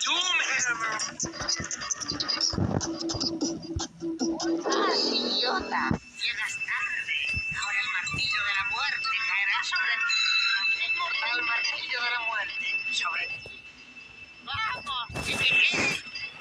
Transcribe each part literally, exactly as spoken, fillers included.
Doomhammer. ¡Ah, idiota! Llegas tarde. Ahora el martillo de la muerte caerá sobre ti. El mortal martillo de la muerte sobre ti. ¡Vamos, chiquitín!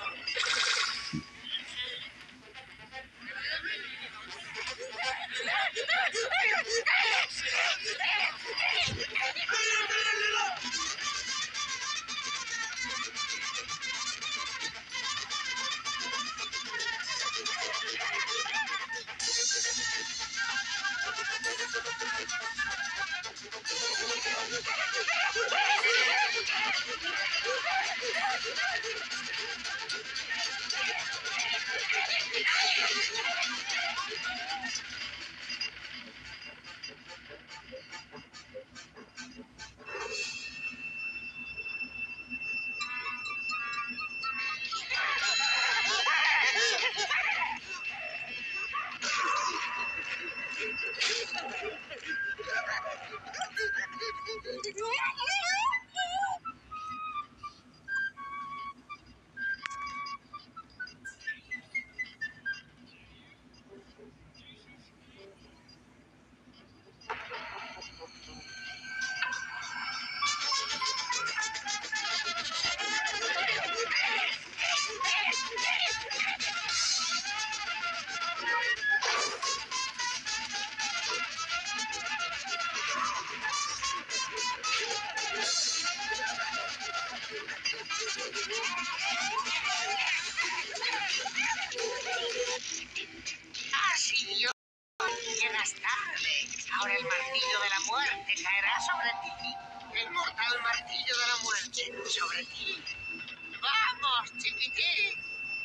Llegas tarde. Ahora el martillo de la muerte caerá sobre ti. El mortal martillo de la muerte sobre ti. ¡Vamos, chiquitín!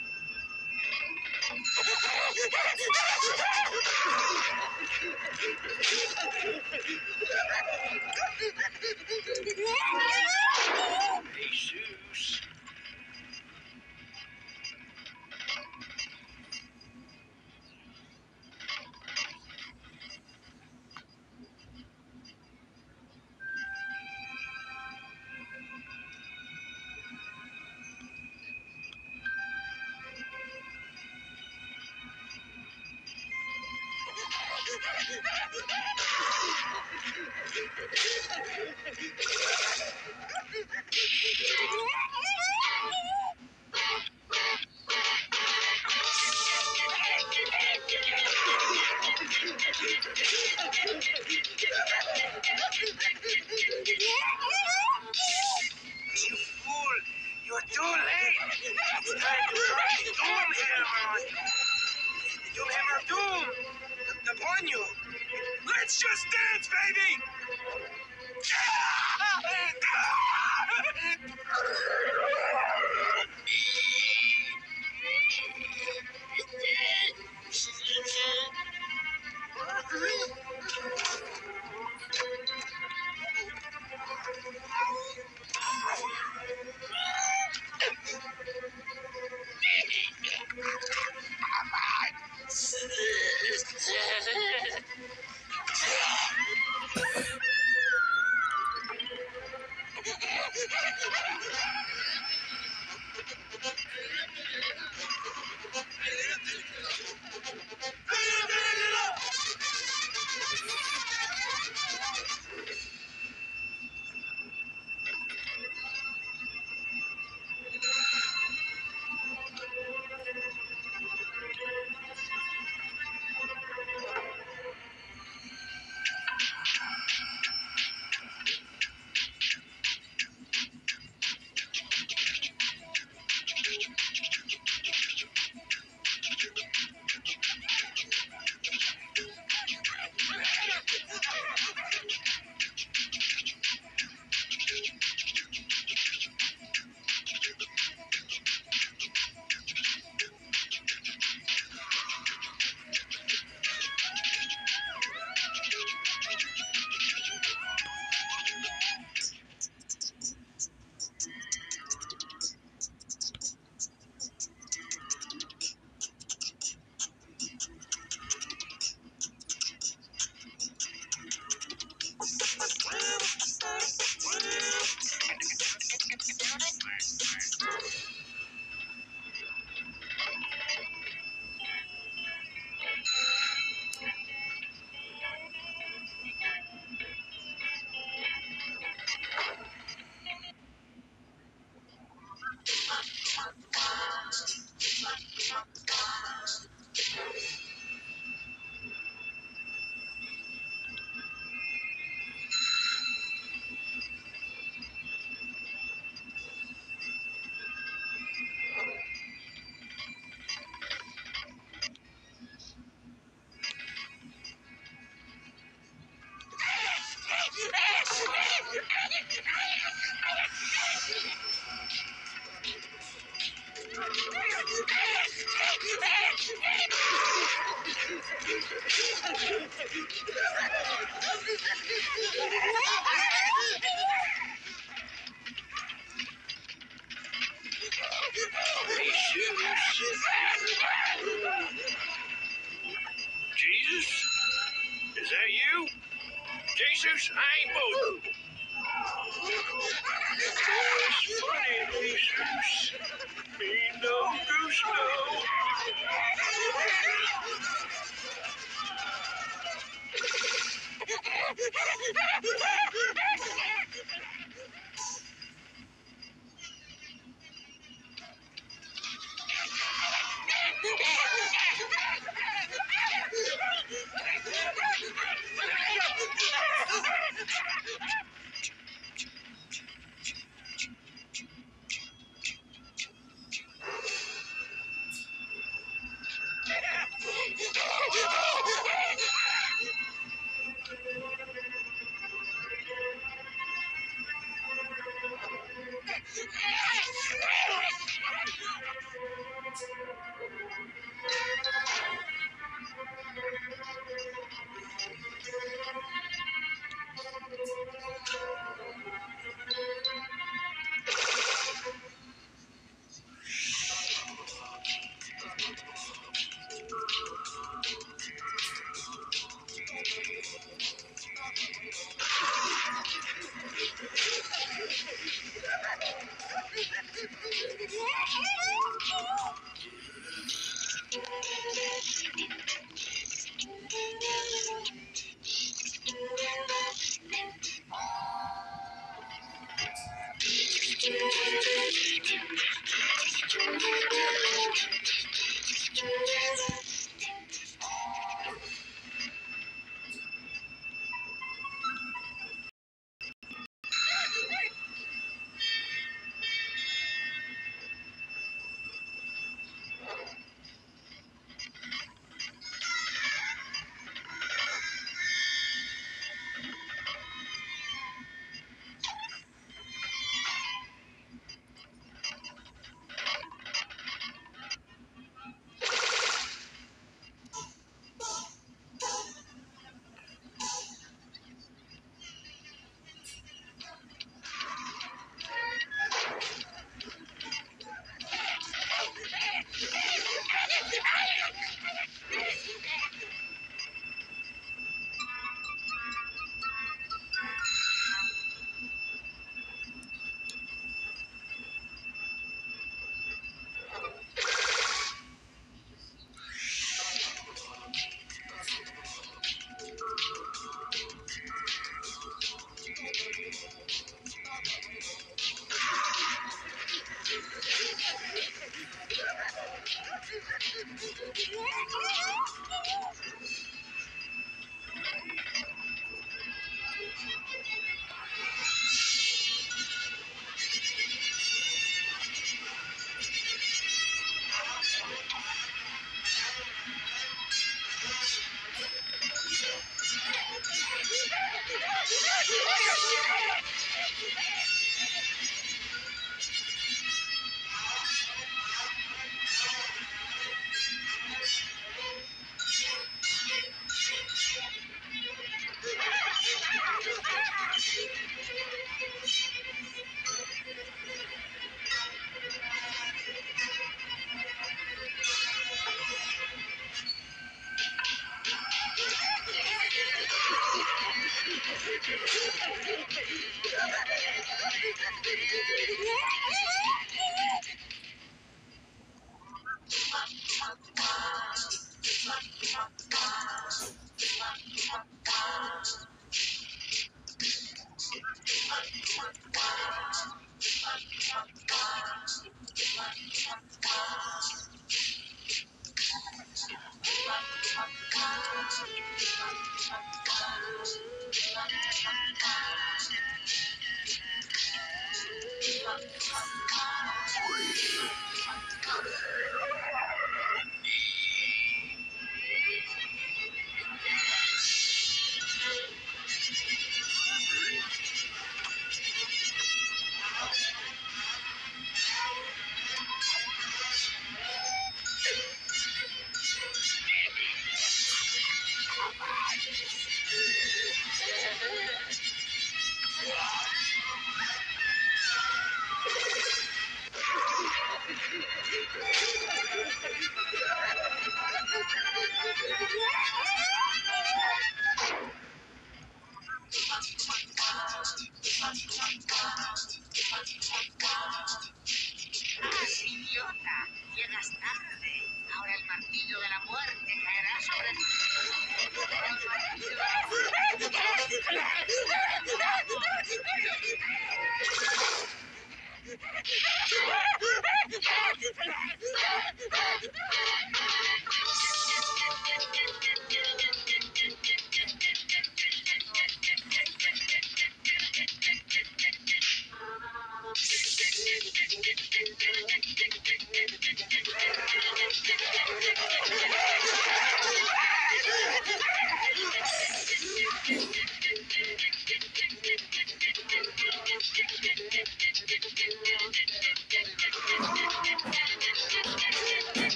Jesus. You fool! You're too late! It's time to try Doomhammer! Doomhammer Doom! Upon you! Let's just dance, baby! Jesus? Is that you? Jesus, I ain't moving. It's funny, Jesus. Me no goose no.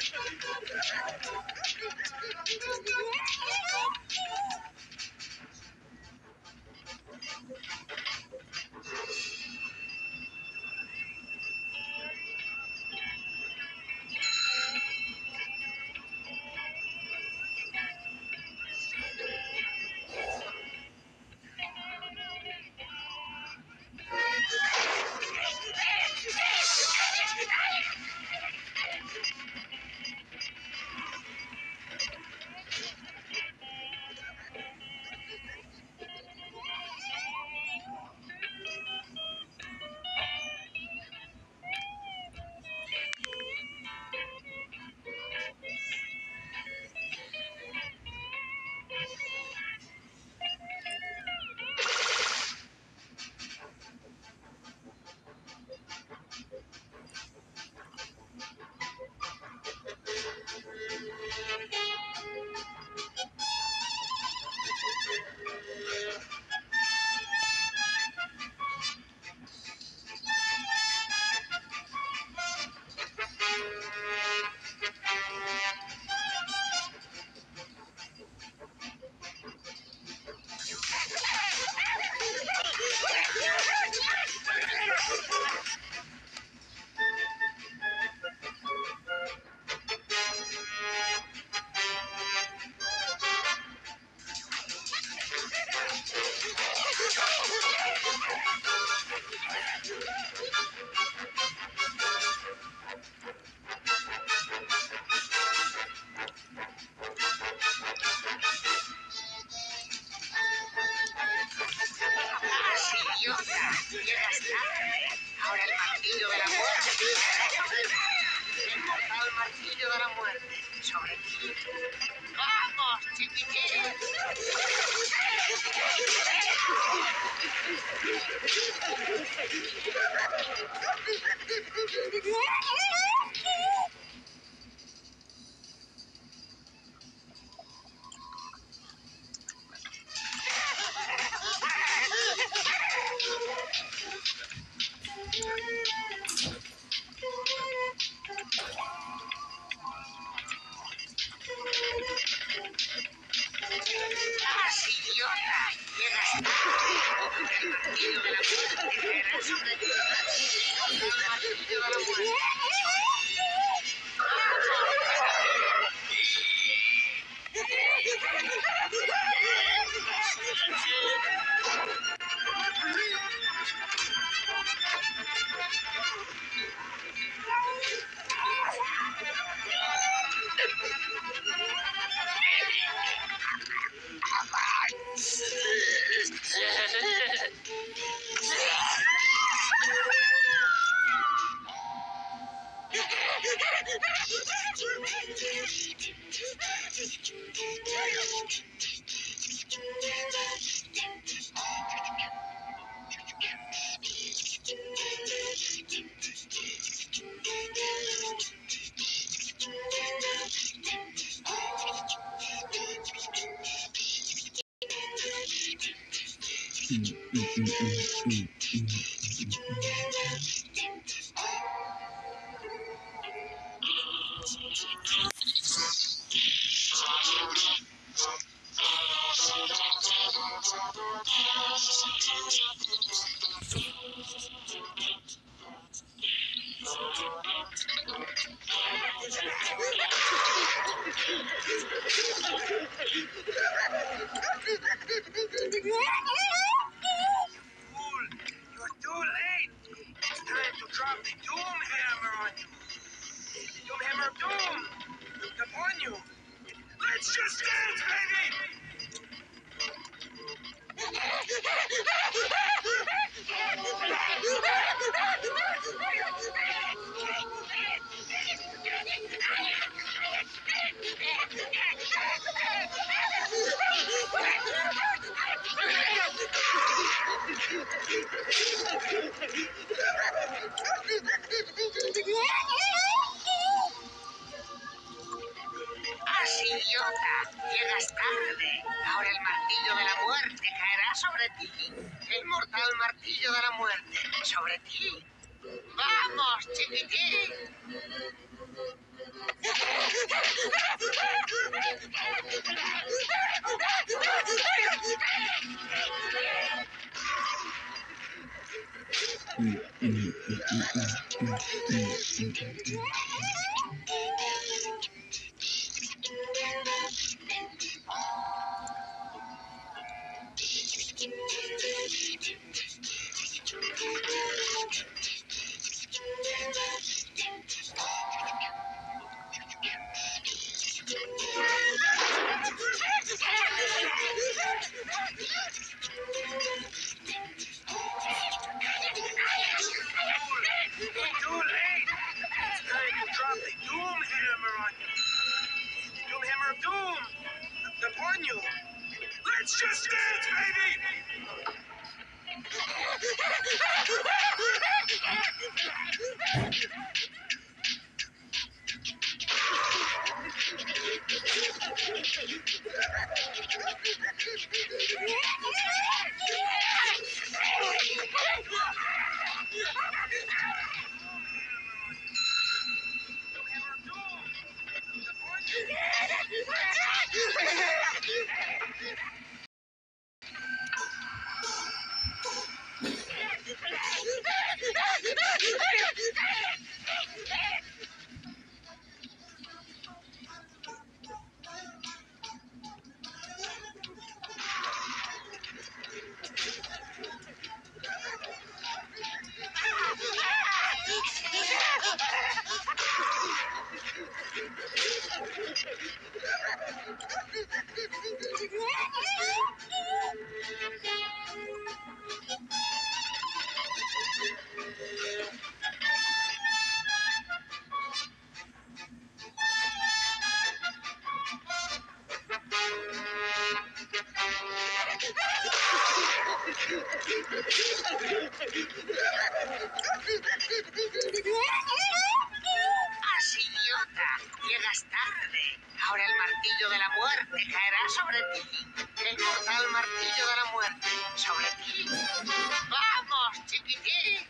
Llegas tarde. Ahora el martillo de la muerte. El mortal martillo de la muerte. Sobre ti. ¡Vamos, chiquitín! ¡Vas, idiota! ¡Llegas tarde! El martillo de la muerte caerá sobre ti. El martillo de la muerte. Let's just dance, baby! ¡Vas, idiota! ¡Llegas tarde! Ahora el martillo de la muerte caerá sobre ti. El mortal martillo de la muerte. Sobre ti. ¡Vamos, chiquitín! Too late! It's time to drop the doom hammer on you. The doom hammer of doom! Upon you! Let's just dance, baby! ¡As idiota! Llegas tarde. Ahora el martillo de la muerte caerá sobre ti. El mortal martillo de la muerte sobre ti. ¡Vamos, chiquitín!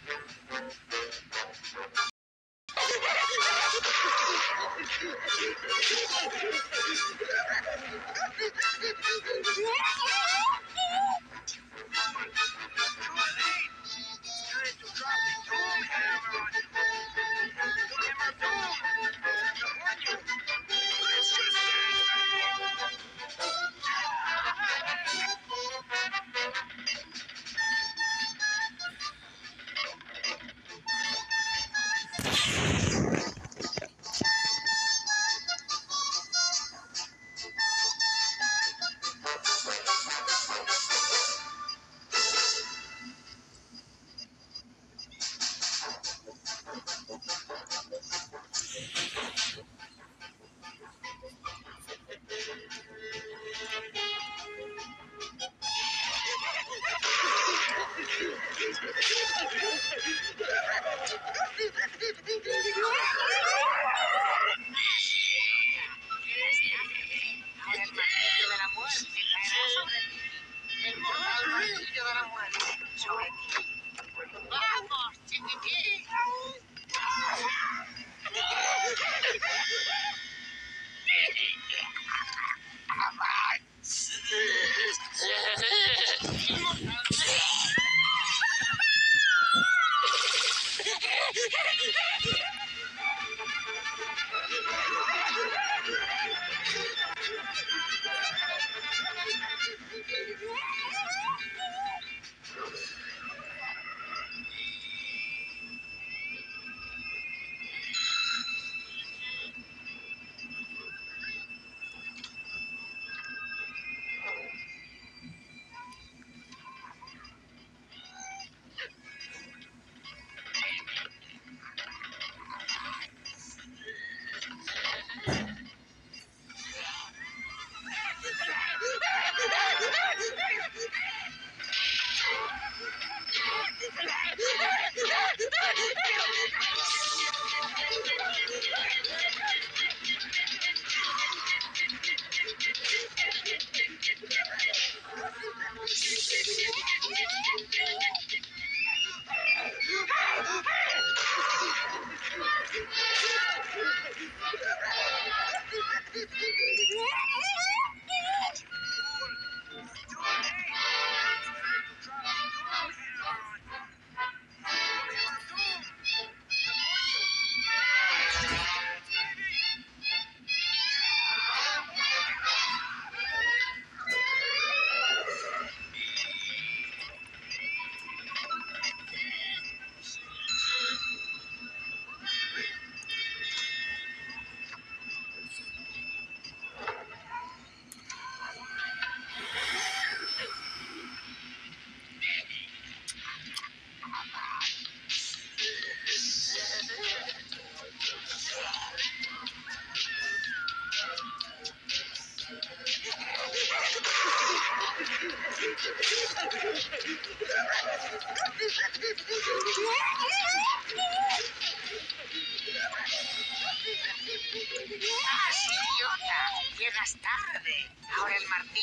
Ahora el martillo de la muerte caerá sobre ti. El mortal martillo de la muerte sobre ti. ¡Vamos, chiquitín!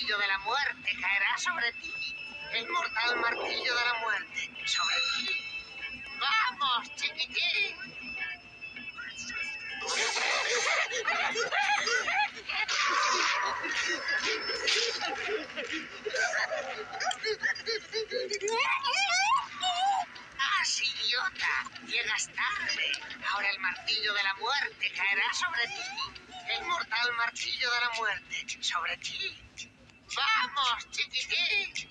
martillo de la muerte caerá sobre ti. El mortal martillo de la muerte sobre ti. ¡Vamos, chiquitín! ¡Ah, idiota! Llegas tarde. Ahora el martillo de la muerte caerá sobre ti. El mortal martillo de la muerte sobre ti. ¡Vamos, chiquitín!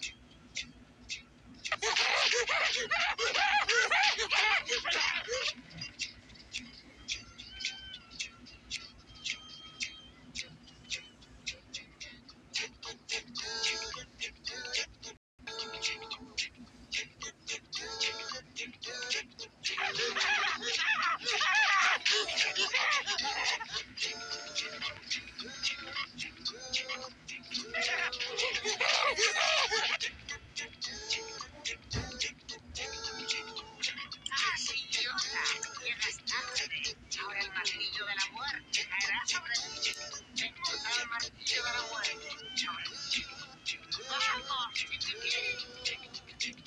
¡Ah, idiota! Llegas tarde. Ahora el martillo de la muerte caerá sobre ti. El mortal martillo de la muerte sobre ti. ¡Vamos, chiquitín!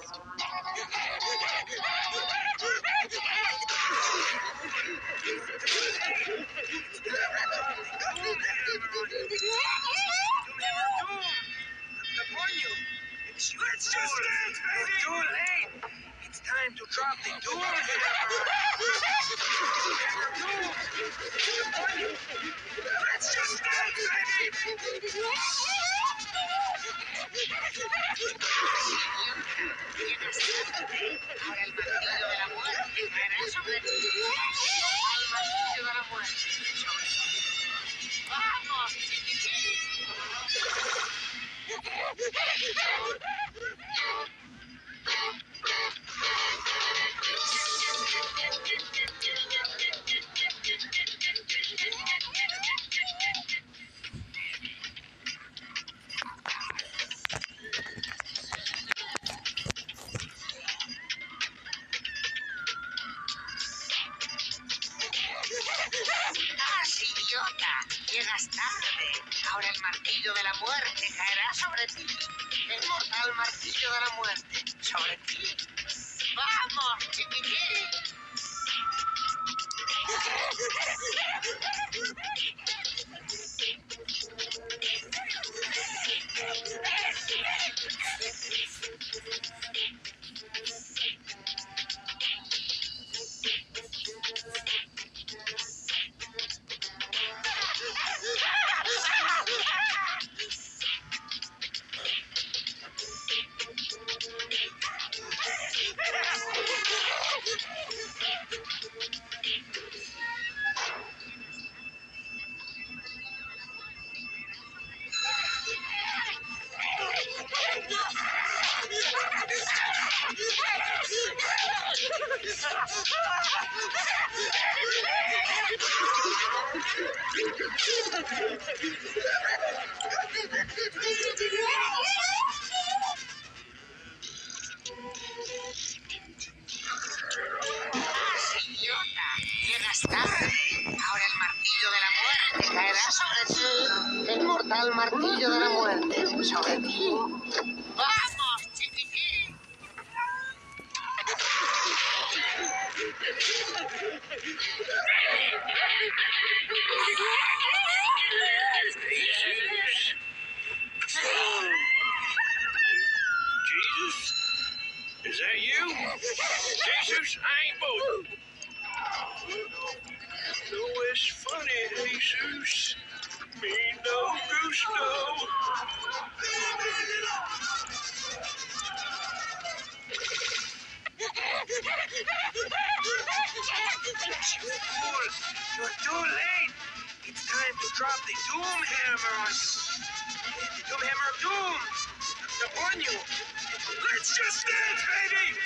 Let's just dance, baby! Too late! It's time to drop the doom hammer! Doom! Upon you! Let's just dance, baby! Llegas tarde. Ahora el martillo de la muerte caerá sobre ti. El martillo de la muerte sobre ti. ¡Vamos, chiquitín! ¡Ah, idiota! Llegas tarde. Ahora el martillo de la muerte caerá sobre ti. El mortal martillo de la muerte sobre ti. ¡Vamos, chiquitín! ¡Idiota! Llegas tarde. Ahora el martillo de la muerte caerá sobre ti. El mortal martillo de la muerte sobre ti. ¡Vamos, chiquitín! Jesus? Is that you? Jesus, I ain't moving. No, it's funny, Jesus. Me no gusto. Fool, you're too late. It's time to drop the doom hammer on you. The doom hammer of doom upon you. Let's just dance, baby!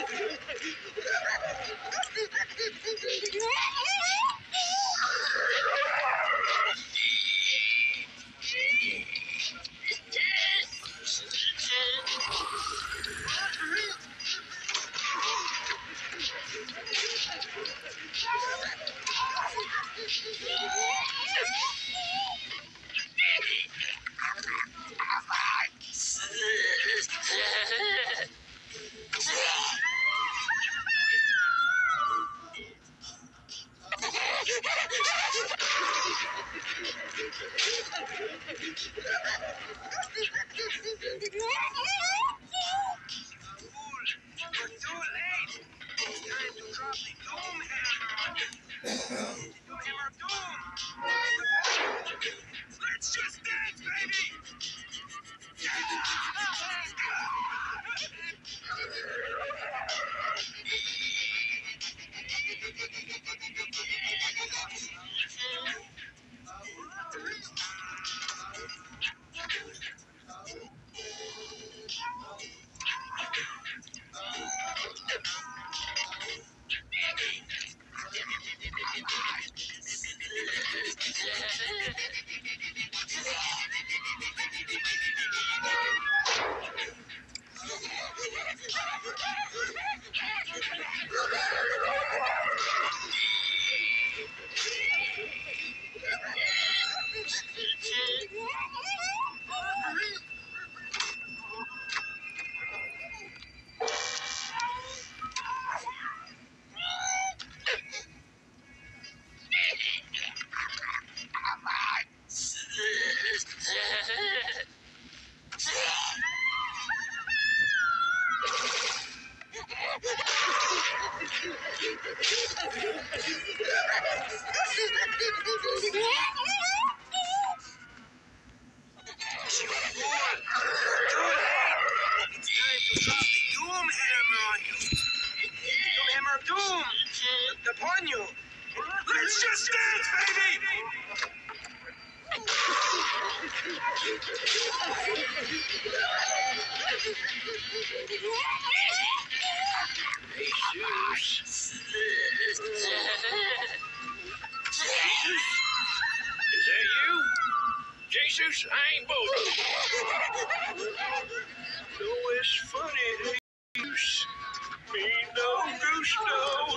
Let's just dance, baby! Jesus. Jesus? Is that you? Jesus, I ain't bold. No, it's funny. Goose. Me no goose, no.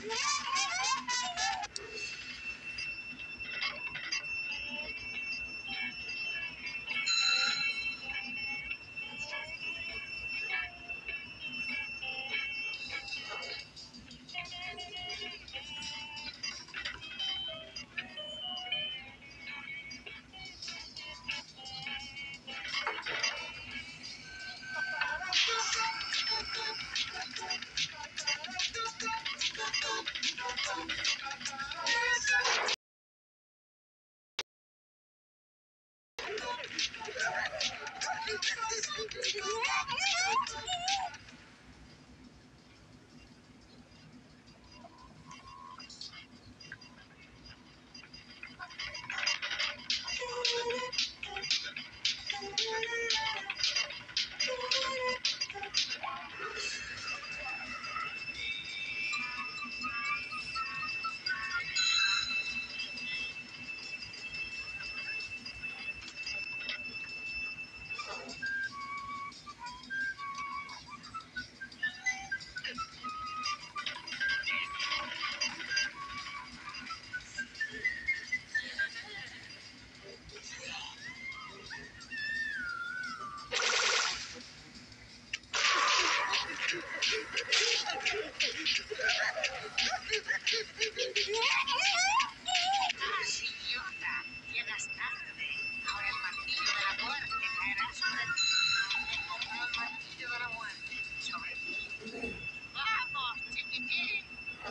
¡Casi, idiota! Llegas tarde. Ahora el martillo de la muerte caerá sobre ti. He encontrado el martillo de la muerte sobre ti. ¡Vamos, chiquitín!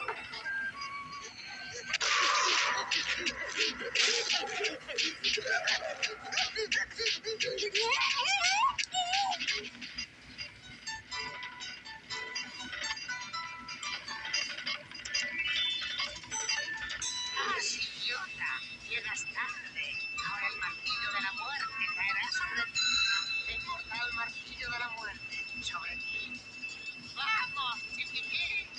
¡Casi, idiota! Llegas tarde. Ahora el martillo de la muerte caerá sobre ti. He encontrado el martillo de la muerte sobre ti. ¡Vamos, chiquitín!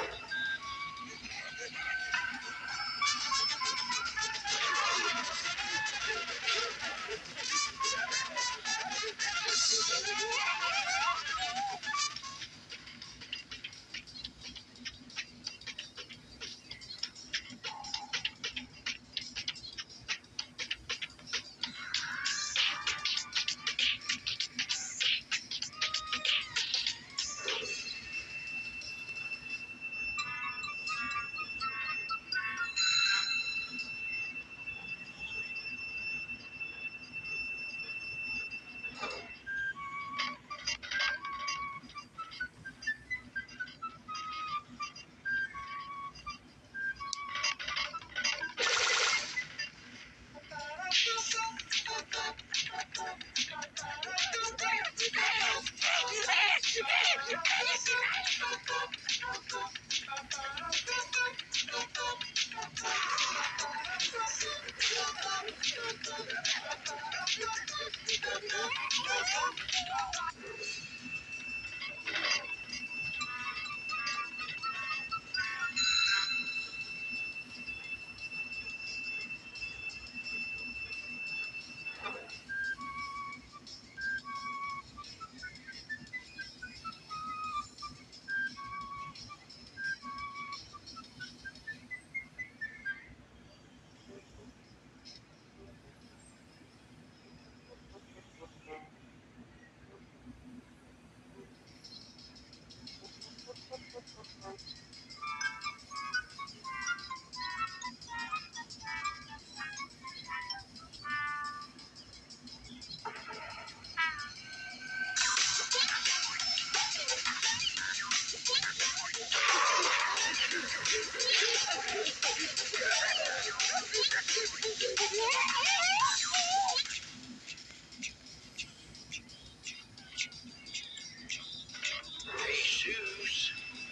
Jesus.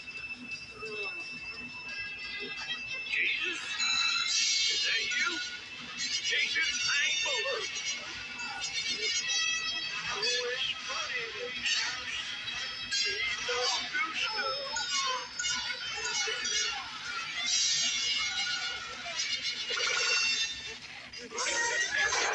Jesus? Is that you? Jesus, I ain't moving. Oh, it's funny, Jesus. No goose, no.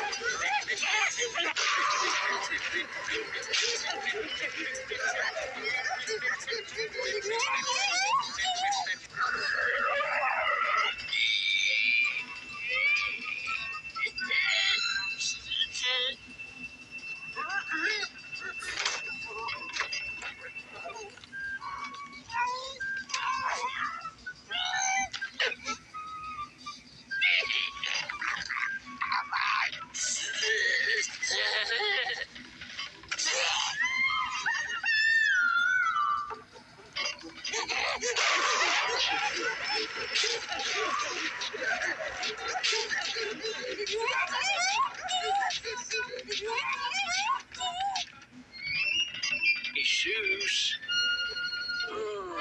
Jesus? Oh.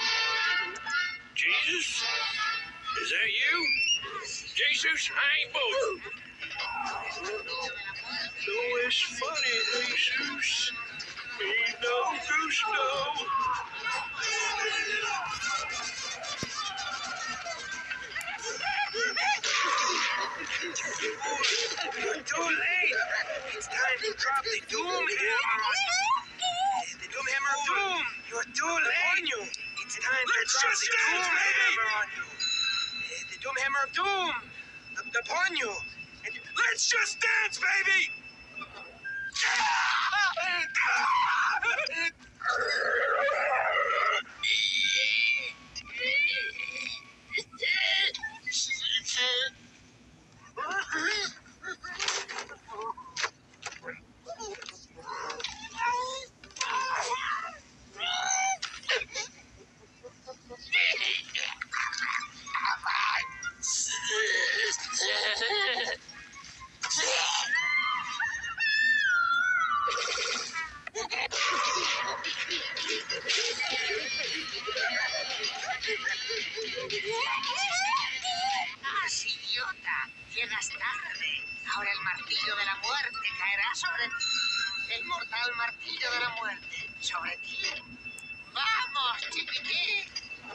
Jesus? Is that you? Jesus, I ain't both. No, it's funny, Jesus. Me no gusto. You're too late. It's time to drop the doom hammer on you. The doom hammer of doom. You're too late. It's time to Let's drop just the dance, doom baby. hammer on you. The doom hammer of doom up- upon you. And you- Let's just dance, baby! ¡Ah, idiota! Llegas tarde. Ahora el martillo de la muerte caerá sobre ti. El mortal martillo de la muerte. Sobre ti. ¡Vamos, chiquitín!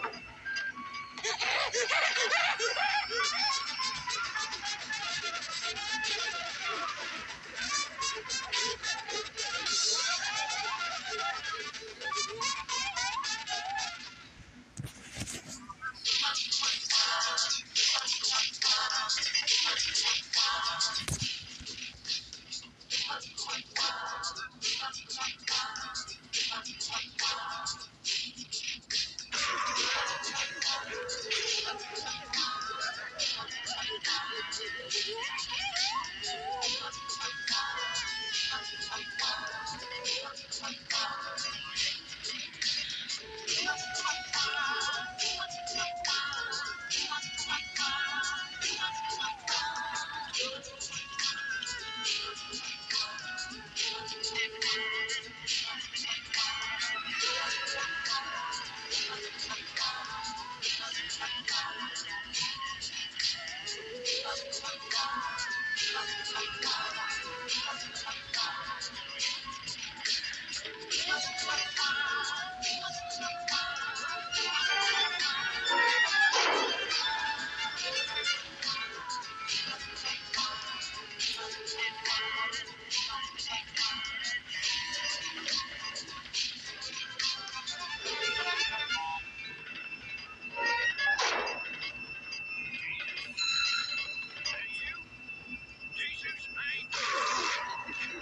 Jesus, I ain't both.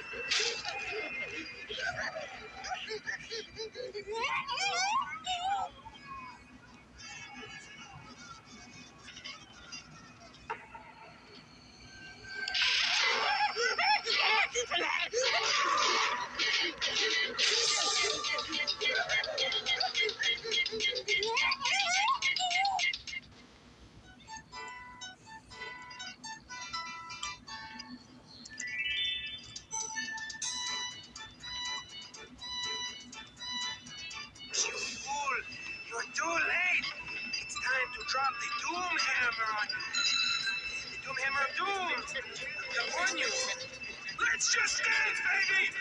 You fool. You're too late. It's time to drop the doom hammer on you. The doom hammer of doom upon you. Let's just dance, baby!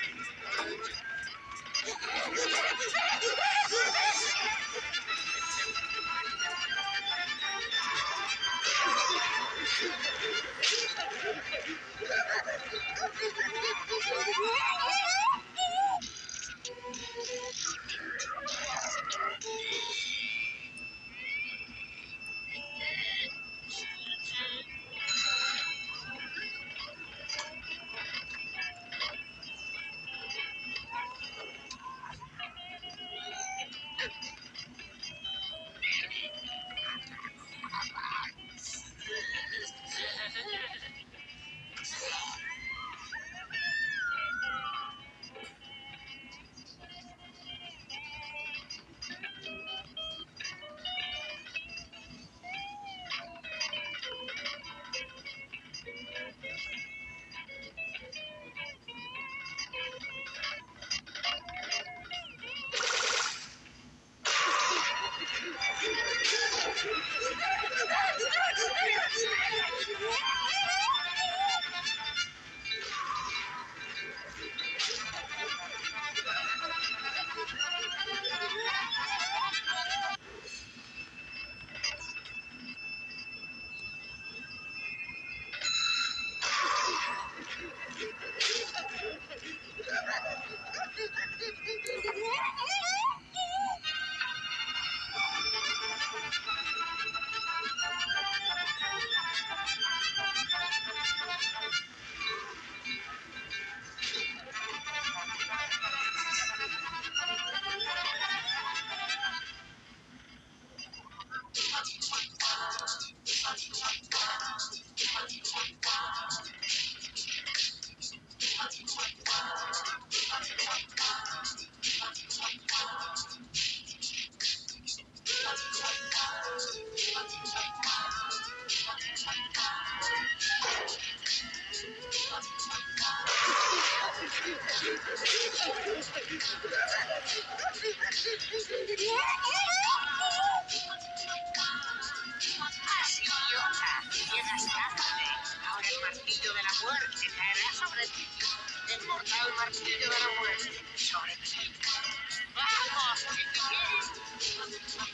Así, idiota. Llegas tarde. Ahora el martillo de la muerte caerá sobre ti. El mortal martillo de la muerte sobre ti. ¡Vamos, chiquitín!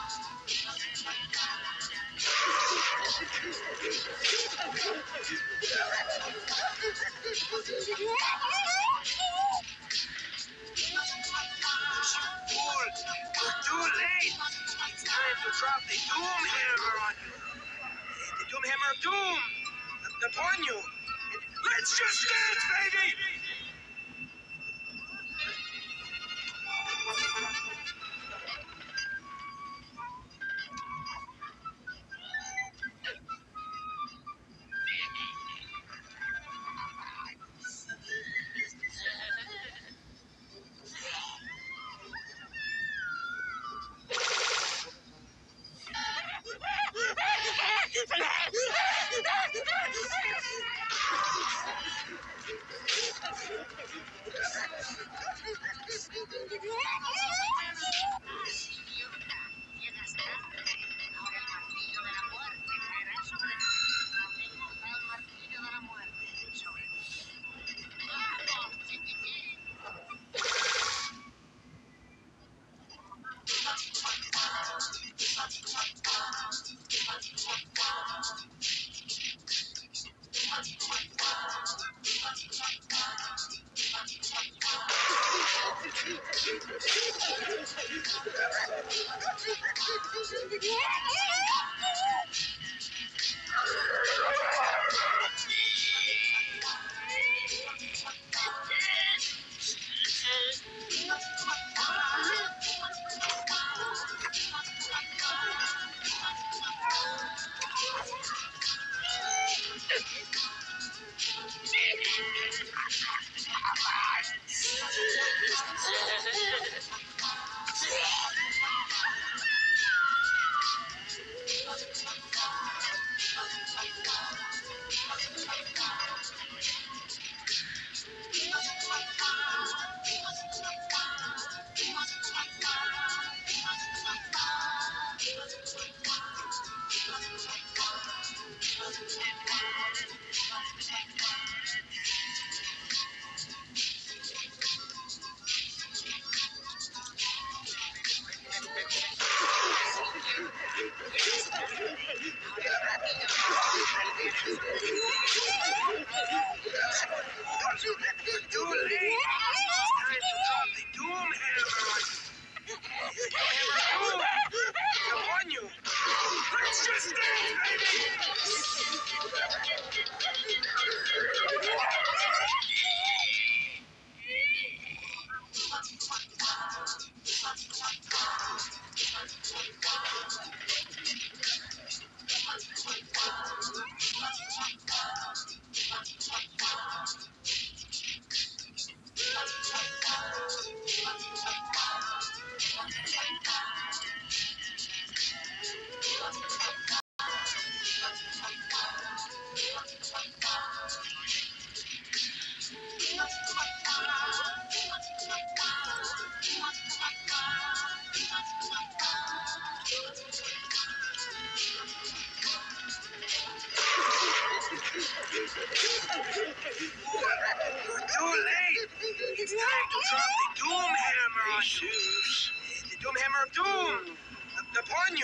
Fool, you're too late. It's time to drop the doom hammer on you. The doom hammer of doom upon you. Let's just dance, baby! Idiota, llegas tarde. Ahora el martillo de la muerte caerá sobre ti. El mortal martillo de la muerte sobre ti. ¡Vamos, chiquitín!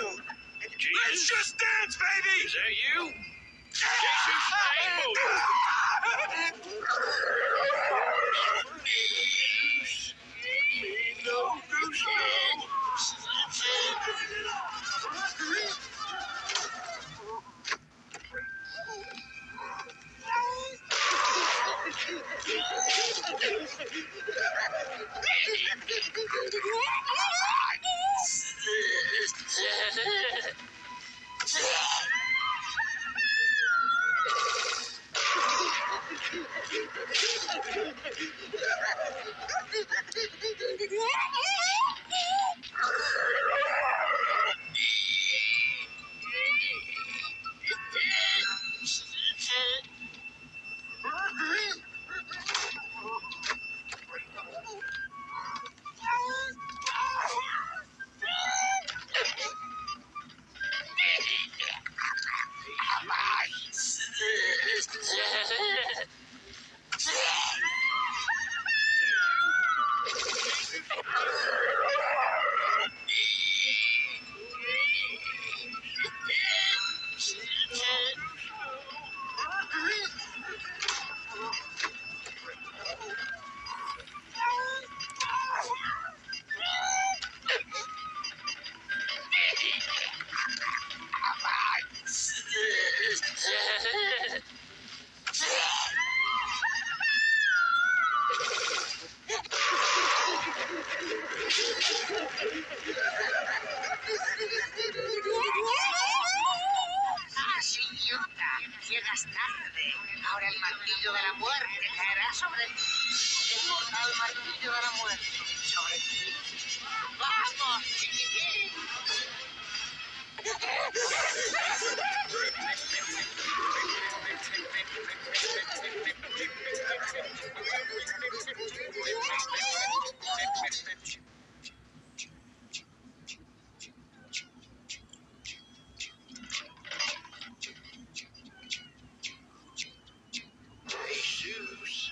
you. Jesus? Let's just dance, baby! Is that you? Jesus, I ain't moving. No goose, no. ¡Ah, idiota! Llegas tarde. Ahora el martillo de la muerte caerá sobre ti. El mortal martillo de la muerte sobre ti. ¡Vamos, chiquitín! Jesus?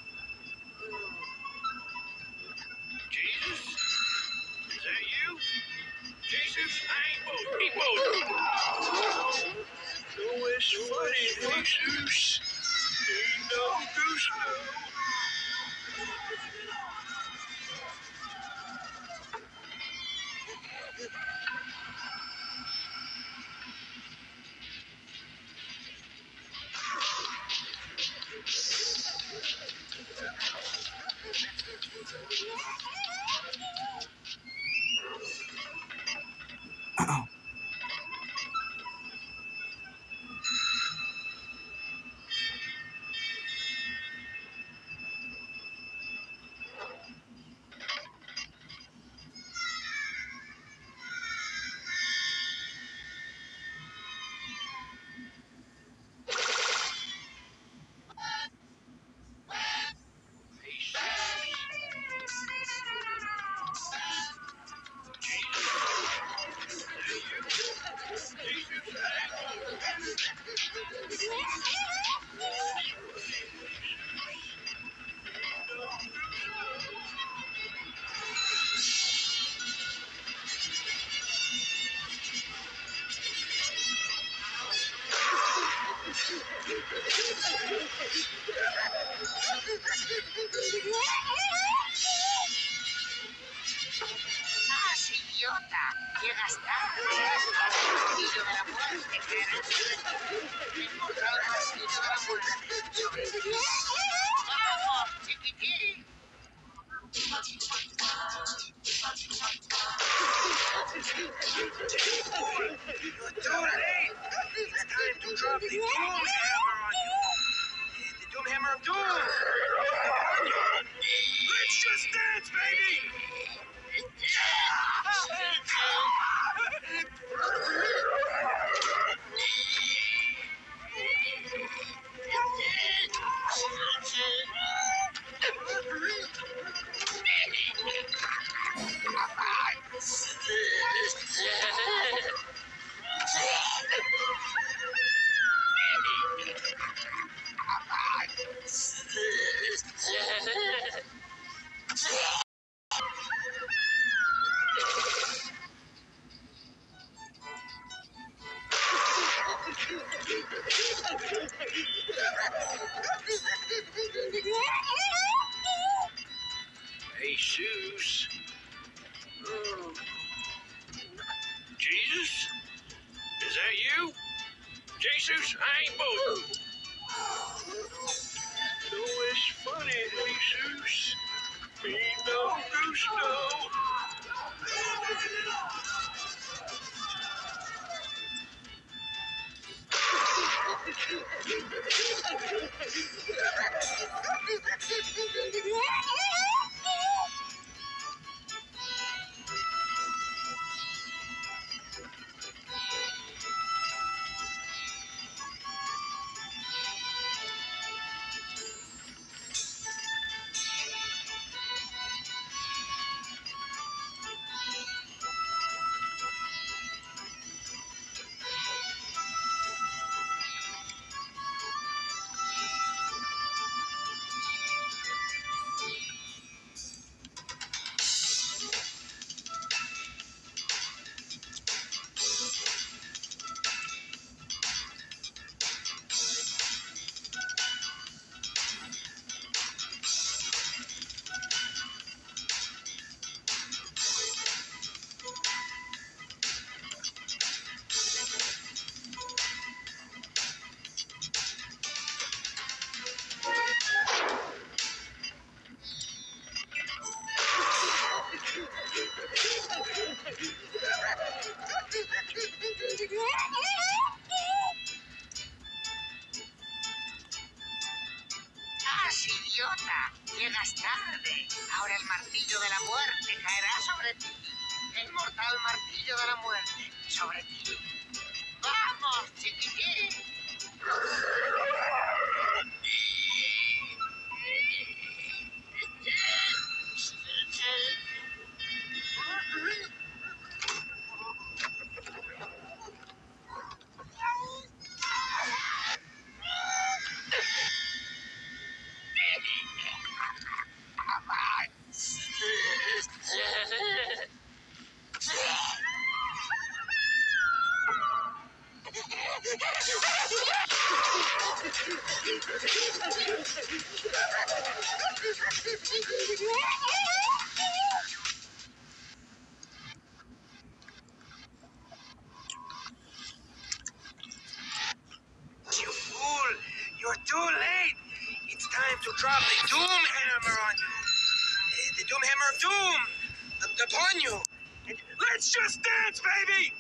Jesus? Is that you? Jesus, I ain't moving. Ain't moving. No, it's funny, Jesus. No goose, no. ¡Ah, idiota! Llegas tarde. Ahora el martillo de la muerte caerá sobre ti. El mortal martillo de la muerte sobre ti. ¡Vamos, chiquitín! You're too late. It's time to drop the doom hammer on you. The doom hammer of doom. On you. Let's just dance, baby. Jesus, I ain't moving. No, it's funny, Jesus. Me no gusto. ¡Ah, idiota! Llegas tarde. Ahora el martillo de la muerte caerá sobre ti. El mortal martillo de la muerte sobre ti. ¡Vamos, chiquitín! You fool! You're too late! It's time to drop the doom hammer on you! Uh, the doom hammer of doom! Uh, upon you! And let's just dance, baby!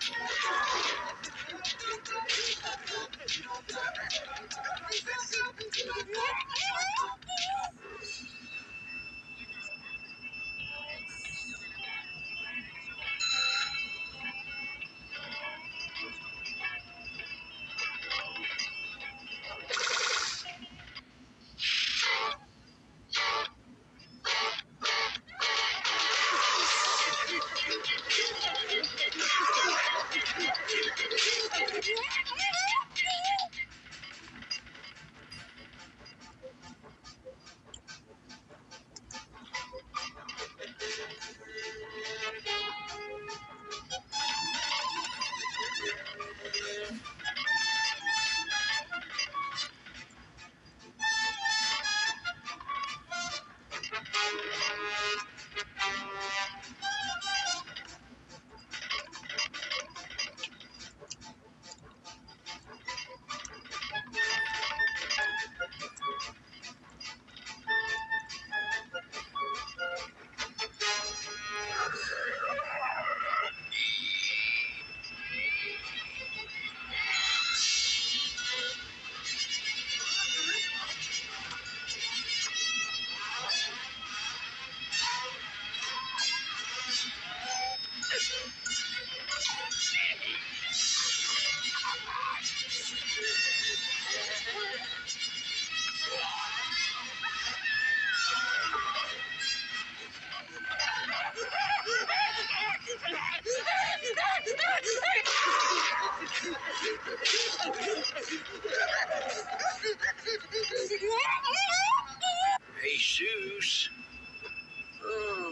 Jesus. Oh.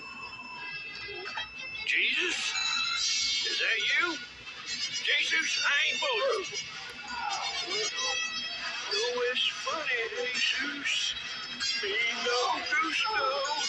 Jesus? Is that you? Jesus, I ain't both. No, it's funny, Jesus. Me no gusto.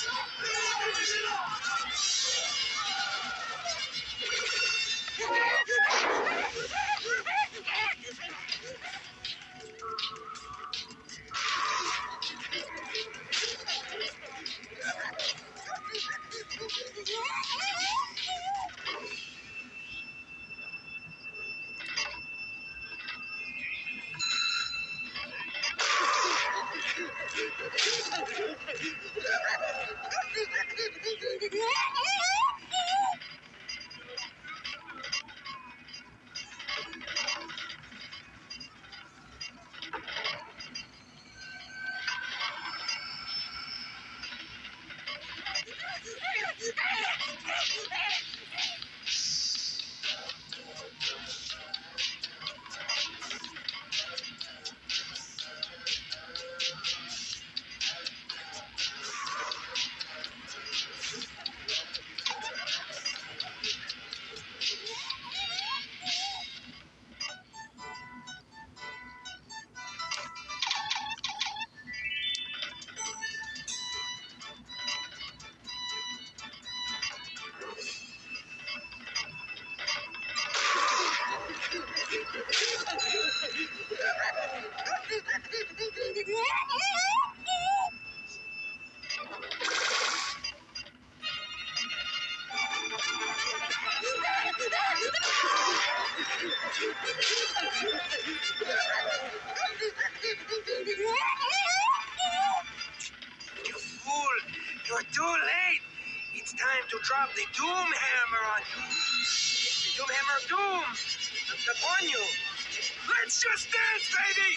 You fool! You're too late! It's time to drop the doom hammer on you! The doom hammer of doom! Upon you! Let's just dance, baby!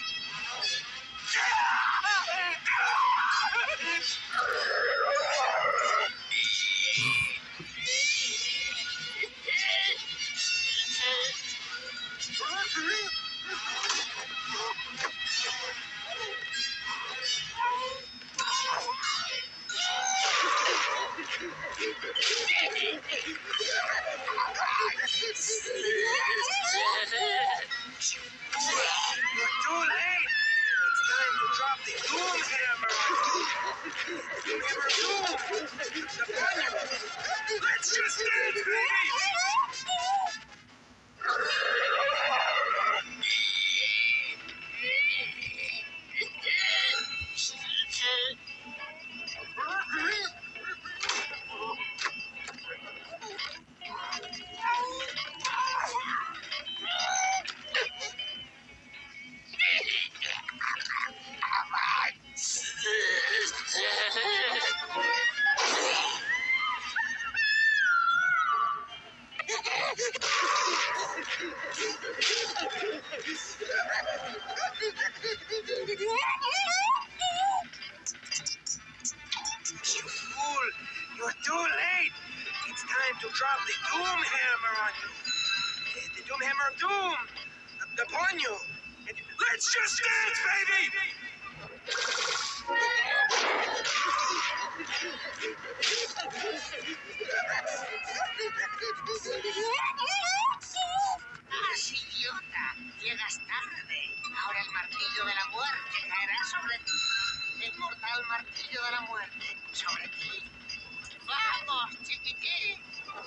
You're too late! It's time to drop the doom hammer on you! Doom hammer of doom! Upon you! Let's just dance, baby! You fool! You're too late! It's time to drop the doom hammer on you! The, the doom hammer of doom! Up- Upon you! And let's just dance, baby! ¡Ah, idiota! Llegas tarde. Ahora el martillo de la muerte caerá sobre ti. El mortal martillo de la muerte sobre ti. ¡Vamos, chiquitín!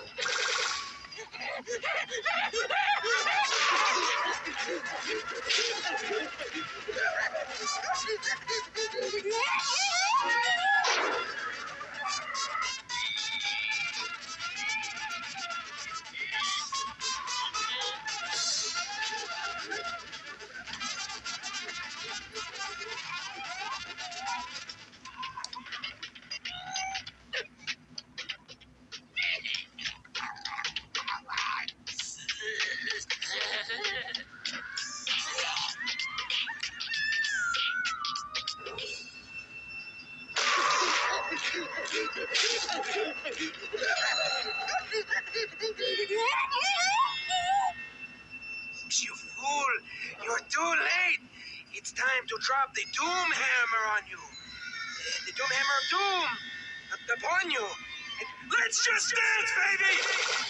You fool! You're too late! It's time to drop the doom hammer on you! The, the doom hammer of doom! Up- Upon you! And let's just dance, baby!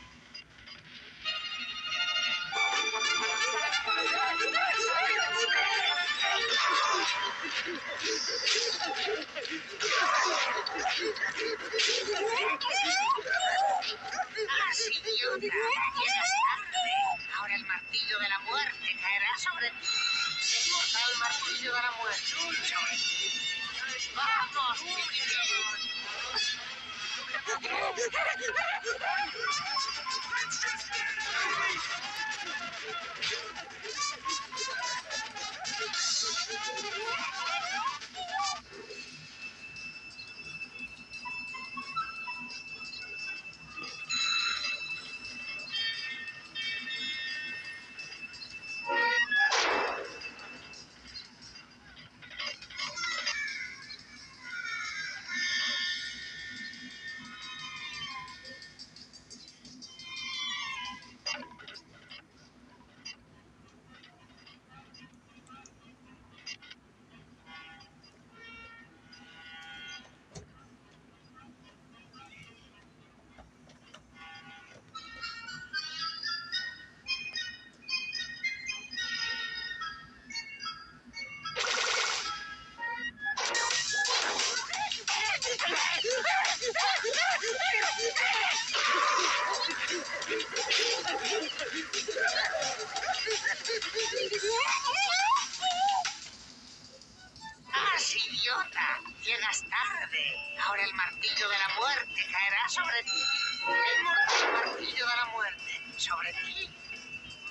¡Ah, idiota! Llegas tarde. Ahora el martillo de la muerte caerá sobre ti. El mortal martillo de la muerte sobre ti. ¡Vamos, chiquitín! ¡Ah, idiota! Llegas tarde. Ahora el martillo de la muerte caerá sobre ti. El mortal martillo de la muerte sobre ti.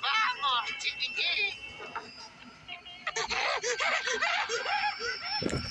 ¡Vamos, chiquitín!